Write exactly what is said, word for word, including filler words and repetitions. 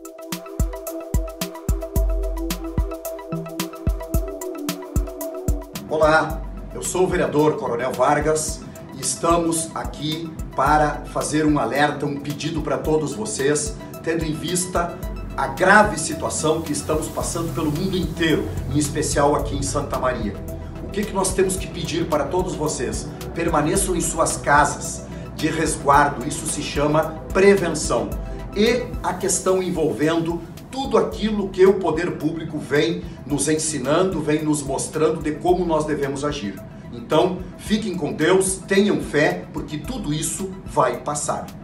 Olá, eu sou o vereador Coronel Vargas e estamos aqui para fazer um alerta, um pedido para todos vocês, tendo em vista a grave situação que estamos passando pelo mundo inteiro, em especial aqui em Santa Maria. O que que nós temos que pedir para todos vocês? Permaneçam em suas casas de resguardo, isso se chama prevenção. E a questão envolvendo tudo aquilo que o poder público vem nos ensinando, vem nos mostrando de como nós devemos agir. Então, fiquem com Deus, tenham fé, porque tudo isso vai passar.